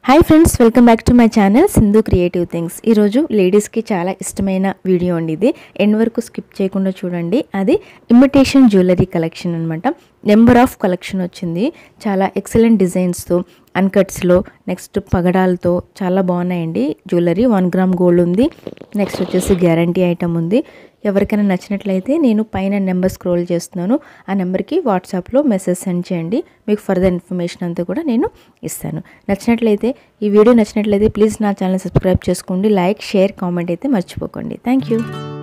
Hi friends, welcome back to my channel Sindhu creative things. ఈరోజు లేడీస్కి చాలా ఇష్టమైన వీడియో అండి. ఇది ఎండ్ వరకు స్కిప్ చేయకుండా చూడండి. అది ఇమిటేషన్ జ్యువెలరీ కలెక్షన్ అనమాట. నెంబర్ ఆఫ్ కలెక్షన్ వచ్చింది. చాలా ఎక్సలెంట్ డిజైన్స్తో, అన్కట్స్లో, నెక్స్ట్ పగడాలతో చాలా బాగున్నాయండి. జ్యువెలరీ 1 గ్రామ్ గోల్డ్ ఉంది. నెక్స్ట్ వచ్చేసి గ్యారంటీ ఐటమ్ ఉంది. ఎవరికైనా నచ్చినట్లయితే నేను పైన నెంబర్ స్క్రోల్ చేస్తున్నాను. ఆ నెంబర్కి వాట్సాప్లో మెసేజ్ సెండ్ చేయండి. మీకు ఫర్దర్ ఇన్ఫర్మేషన్ అంతా కూడా నేను ఇస్తాను. నచ్చినట్లయితే, ఈ వీడియో నచ్చినట్లయితే ప్లీజ్ నా ఛానల్ సబ్స్క్రైబ్ చేసుకోండి. లైక్, షేర్, కామెంట్ అయితే మర్చిపోకండి. Thank you.